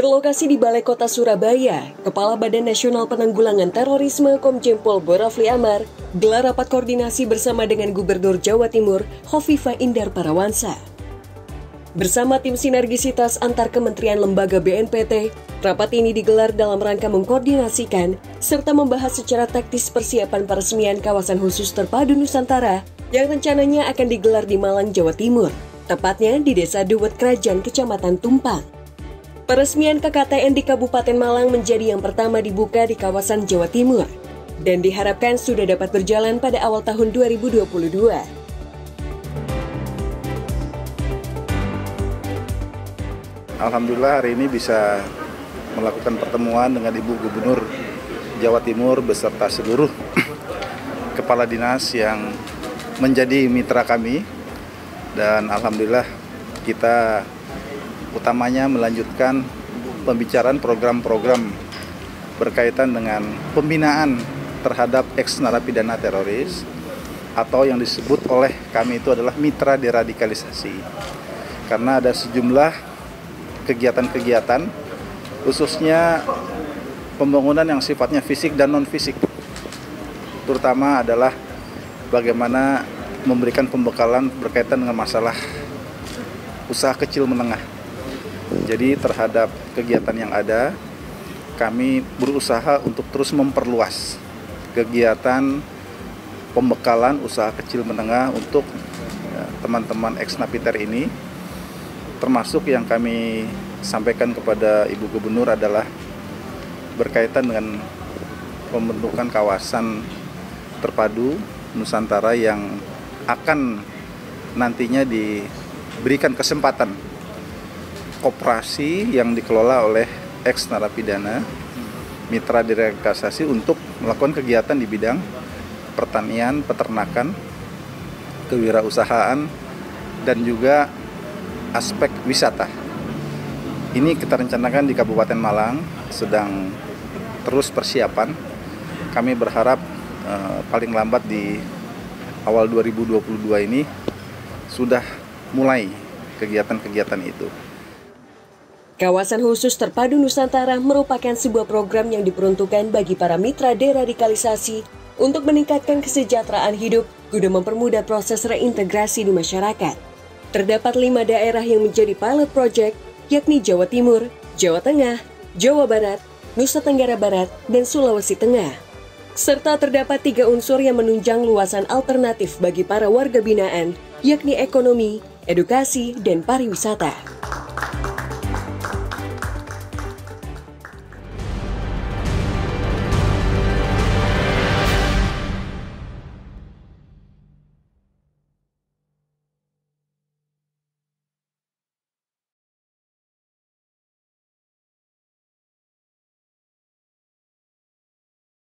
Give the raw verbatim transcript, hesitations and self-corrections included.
Berlokasi di Balai Kota Surabaya, Kepala Badan Nasional Penanggulangan Terorisme Komjen Pol Borafli Amar gelar rapat koordinasi bersama dengan Gubernur Jawa Timur Hovifah Indar Parawansa. Bersama tim sinergisitas antar kementerian lembaga B N P T, rapat ini digelar dalam rangka mengkoordinasikan serta membahas secara taktis persiapan peresmian kawasan khusus terpadu Nusantara yang rencananya akan digelar di Malang, Jawa Timur, tepatnya di Desa Duwet Krajan, Kecamatan Tumpang. Peresmian K K T N di Kabupaten Malang menjadi yang pertama dibuka di kawasan Jawa Timur dan diharapkan sudah dapat berjalan pada awal tahun dua ribu dua puluh dua. Alhamdulillah hari ini bisa melakukan pertemuan dengan Ibu Gubernur Jawa Timur beserta seluruh kepala dinas yang menjadi mitra kami, dan alhamdulillah kita utamanya melanjutkan pembicaraan program-program berkaitan dengan pembinaan terhadap ex-narapidana teroris atau yang disebut oleh kami itu adalah mitra deradikalisasi. Karena ada sejumlah kegiatan-kegiatan khususnya pembangunan yang sifatnya fisik dan non-fisik. Terutama adalah bagaimana memberikan pembekalan berkaitan dengan masalah usaha kecil menengah. Jadi terhadap kegiatan yang ada, kami berusaha untuk terus memperluas kegiatan pembekalan usaha kecil menengah untuk ya, teman-teman ex-napiter ini. Termasuk yang kami sampaikan kepada Ibu Gubernur adalah berkaitan dengan pembentukan kawasan terpadu Nusantara yang akan nantinya diberikan kesempatan koperasi yang dikelola oleh ex-narapidana mitra deradikalisasi untuk melakukan kegiatan di bidang pertanian, peternakan, kewirausahaan, dan juga aspek wisata. Ini kita rencanakan di Kabupaten Malang, sedang terus persiapan. Kami berharap eh, paling lambat di awal dua ribu dua puluh dua ini sudah mulai kegiatan-kegiatan itu. Kawasan khusus terpadu Nusantara merupakan sebuah program yang diperuntukkan bagi para mitra deradikalisasi untuk meningkatkan kesejahteraan hidup guna mempermudah proses reintegrasi di masyarakat. Terdapat lima daerah yang menjadi pilot project, yakni Jawa Timur, Jawa Tengah, Jawa Barat, Nusa Tenggara Barat, dan Sulawesi Tengah. Serta terdapat tiga unsur yang menunjang luasan alternatif bagi para warga binaan, yakni ekonomi, edukasi, dan pariwisata.